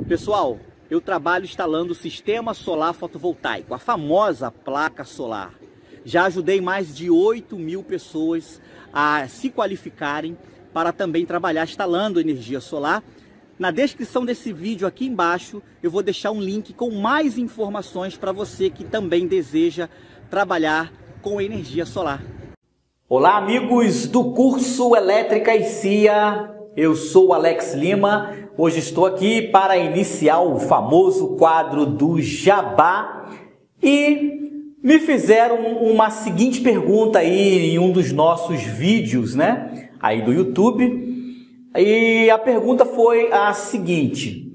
Pessoal, eu trabalho instalando o sistema solar fotovoltaico, a famosa placa solar. Já ajudei mais de 8.000 pessoas a se qualificarem para também trabalhar instalando energia solar. Na descrição desse vídeo aqui embaixo eu vou deixar um link com mais informações para você que também deseja trabalhar com energia solar. Olá amigos do curso Elétrica e CIA, eu sou o Alex Lima. Hoje estou aqui para iniciar o famoso quadro do Jabá e me fizeram uma seguinte pergunta aí em um dos nossos vídeos, né, aí do YouTube. E a pergunta foi a seguinte: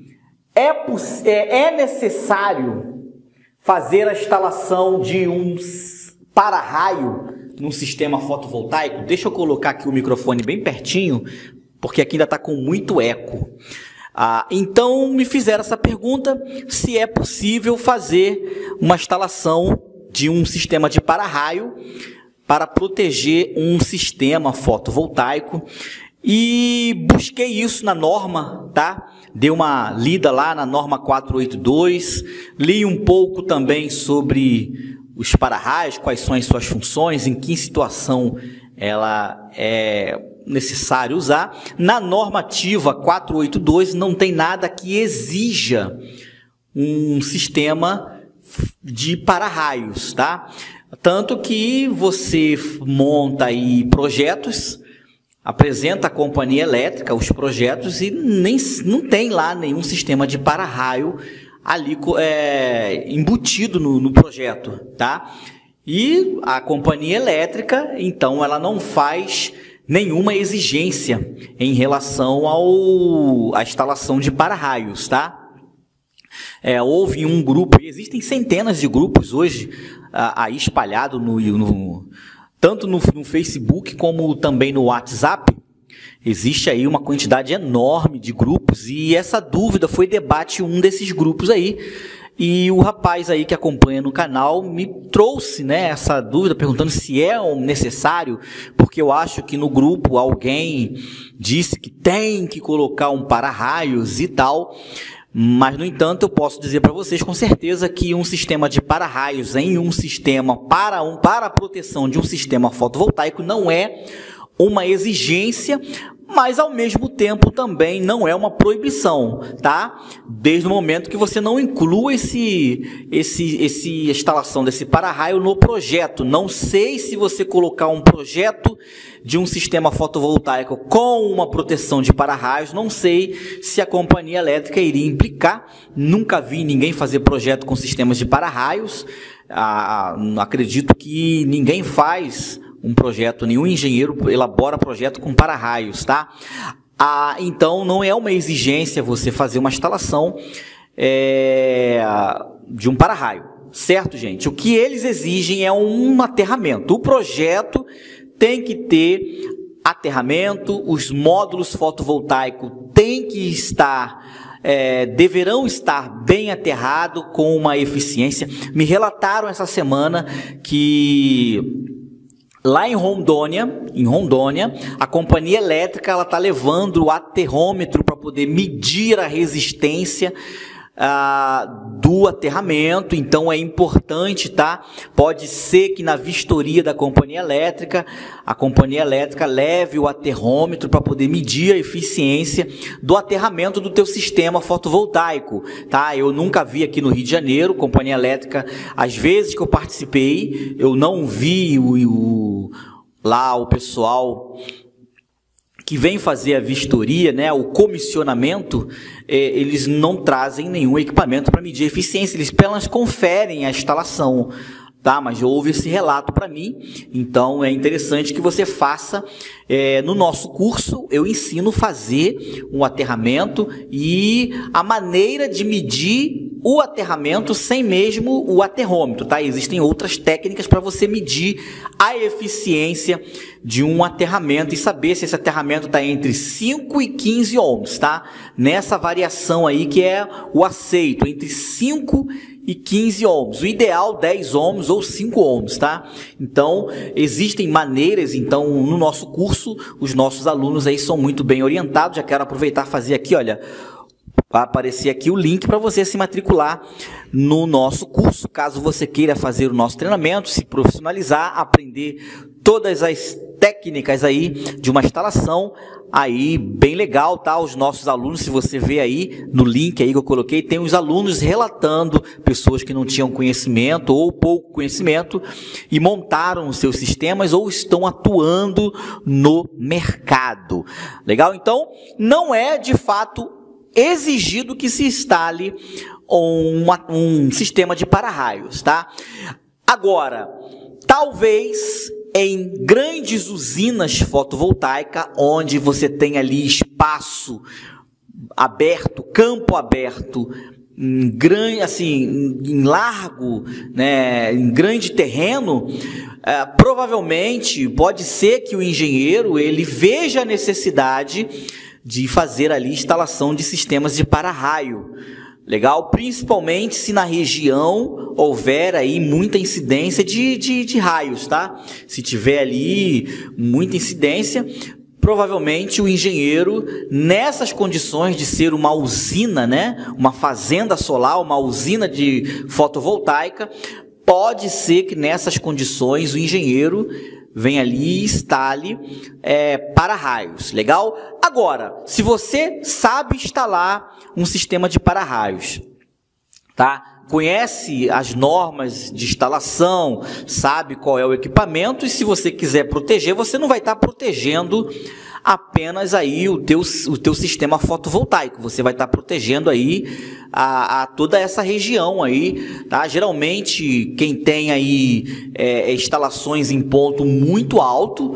é necessário fazer a instalação de um para-raio num sistema fotovoltaico? Deixa eu colocar aqui o microfone bem pertinho, porque aqui ainda está com muito eco. Então me fizeram essa pergunta, se é possível fazer uma instalação de um sistema de para-raio para proteger um sistema fotovoltaico. E busquei isso na norma, tá? Dei uma lida lá na norma 482, li um pouco também sobre os para-raios, quais são as suas funções, em que situação ela é necessário usar. Na normativa 482 não tem nada que exija um sistema de para-raios, tá? Tanto que você monta aí projetos, apresenta a companhia elétrica os projetos e não tem lá nenhum sistema de para-raio ali embutido no projeto, tá? E a companhia elétrica, então, ela não faz nenhuma exigência em relação à instalação de para-raios, tá? Houve um grupo, existem centenas de grupos hoje aí espalhados tanto no Facebook como também no WhatsApp. Existe aí uma quantidade enorme de grupos e essa dúvida foi debate em um desses grupos aí. E o rapaz aí que acompanha no canal me trouxe, né, essa dúvida, perguntando se é necessário, porque eu acho que no grupo alguém disse que tem que colocar um para-raios e tal. Mas, no entanto, eu posso dizer para vocês com certeza que um sistema de para-raios em um sistema para a proteção de um sistema fotovoltaico não é uma exigência, mas ao mesmo tempo também não é uma proibição, tá? Desde o momento que você não inclua essa instalação desse para-raio no projeto. Não sei se você colocar um projeto de um sistema fotovoltaico com uma proteção de para-raios, não sei se a companhia elétrica iria implicar. Nunca vi ninguém fazer projeto com sistemas de para-raios. Acredito que ninguém faz um projeto, nenhum engenheiro elabora projeto com para-raios, tá? Então não é uma exigência você fazer uma instalação de um para-raio, certo, gente? O que eles exigem é um aterramento. O projeto tem que ter aterramento, os módulos fotovoltaicos têm que estar deverão estar bem aterrado com uma eficiência. Me relataram essa semana que lá em Rondônia, a companhia elétrica ela está levando o aterrômetro para poder medir a resistência do aterramento. Então é importante, tá? Pode ser que na vistoria da companhia elétrica, a companhia elétrica leve o aterrômetro para poder medir a eficiência do aterramento do teu sistema fotovoltaico, tá? Eu nunca vi aqui no Rio de Janeiro, companhia elétrica, às vezes que eu participei, eu não vi lá o pessoal que vem fazer a vistoria, né, o comissionamento, eles não trazem nenhum equipamento para medir a eficiência, eles apenas conferem a instalação, tá? Mas houve esse relato para mim, então é interessante que você faça. No nosso curso eu ensino a fazer um aterramento e a maneira de medir o aterramento sem mesmo o aterrômetro, tá? Existem outras técnicas para você medir a eficiência de um aterramento e saber se esse aterramento está entre 5 e 15 ohms, tá? Nessa variação aí que é o aceito, entre 5 e 15 ohms. O ideal 10 ohms ou 5 ohms, tá? Então, existem maneiras, então, no nosso curso, os nossos alunos aí são muito bem orientados. Já quero aproveitar e fazer aqui, olha, Vai aparecer aqui o link para você se matricular no nosso curso, caso você queira fazer o nosso treinamento, se profissionalizar, aprender todas as técnicas aí de uma instalação aí bem legal, tá? Os nossos alunos, se você vê aí no link aí que eu coloquei, tem os alunos relatando pessoas que não tinham conhecimento ou pouco conhecimento e montaram os seus sistemas ou estão atuando no mercado. Legal? Então, não é de fato exigido que se instale um sistema de para-raios, tá? Agora, talvez em grandes usinas fotovoltaicas, onde você tem ali espaço aberto, campo aberto, em largo, né, em grande terreno, provavelmente pode ser que o engenheiro ele veja a necessidade de fazer ali instalação de sistemas de para-raio. Legal? Principalmente se na região houver aí muita incidência de raios, tá? Se tiver ali muita incidência, provavelmente o engenheiro, nessas condições de ser uma usina, né? Uma fazenda solar, uma usina de fotovoltaica, pode ser que nessas condições o engenheiro vem ali e instale para-raios, legal? Agora, se você sabe instalar um sistema de para-raios, tá? Conhece as normas de instalação, sabe qual é o equipamento, e se você quiser proteger, você não vai estar protegendo apenas aí o teu sistema fotovoltaico, você vai estar protegendo aí a toda essa região aí, tá? Geralmente quem tem aí instalações em ponto muito alto,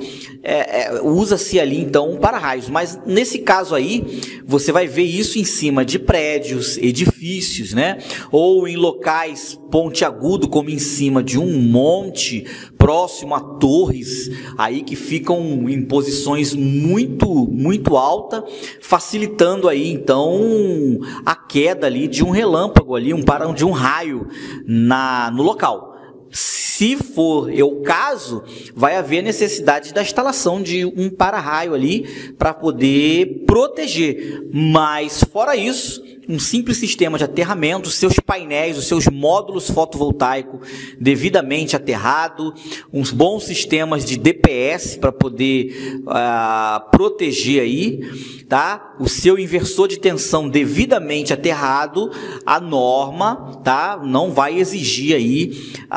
usa-se ali então um para-raios, mas nesse caso aí você vai ver isso em cima de prédios, edifícios, né? Ou em locais pontiagudo, como em cima de um monte, próximo a torres, aí que ficam em posições muito alta, facilitando aí então a queda ali de um relâmpago ali, de um raio no local. Se for o caso, vai haver necessidade da instalação de um para-raio ali para poder proteger. Mas fora isso, um simples sistema de aterramento, os seus painéis, os seus módulos fotovoltaicos devidamente aterrado, uns bons sistemas de DPS para poder proteger aí, tá? O seu inversor de tensão devidamente aterrado, a norma, tá? Não vai exigir aí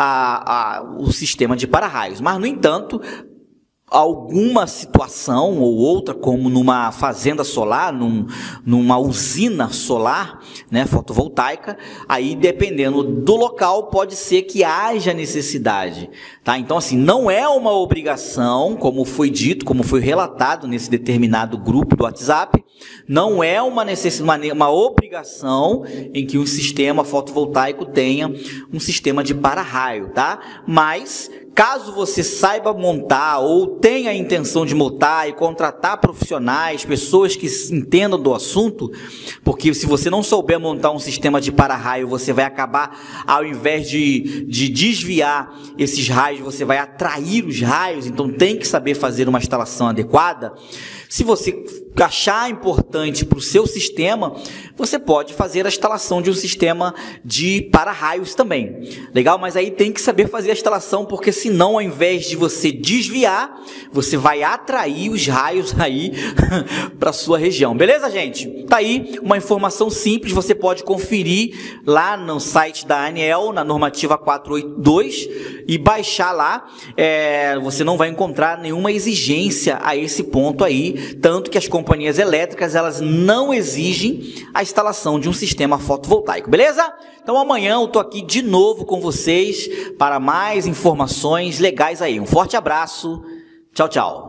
o sistema de para-raios. Mas, no entanto, alguma situação ou outra, como numa fazenda solar, numa usina solar, né, fotovoltaica, aí dependendo do local pode ser que haja necessidade, tá? Então assim, não é uma obrigação, como foi dito, como foi relatado nesse determinado grupo do WhatsApp, não é uma obrigação em que um sistema fotovoltaico tenha um sistema de para-raio, tá? Mas caso você saiba montar ou tenha a intenção de montar e contratar profissionais, pessoas que entendam do assunto, porque se você não souber montar um sistema de para-raio, você vai acabar, ao invés de desviar esses raios, você vai atrair os raios, então tem que saber fazer uma instalação adequada. Se você achar importante para o seu sistema, você pode fazer a instalação de um sistema de para-raios também. Legal? Mas aí tem que saber fazer a instalação, porque senão, ao invés de você desviar, você vai atrair os raios aí para a sua região. Beleza, gente? Tá aí uma informação simples, você pode conferir lá no site da ANEEL, na normativa 482, e baixar lá. Você não vai encontrar nenhuma exigência a esse ponto aí, tanto que as companhias elétricas, elas não exigem a instalação de um sistema fotovoltaico, beleza? Então amanhã eu tô aqui de novo com vocês para mais informações legais aí. Um forte abraço, tchau, tchau.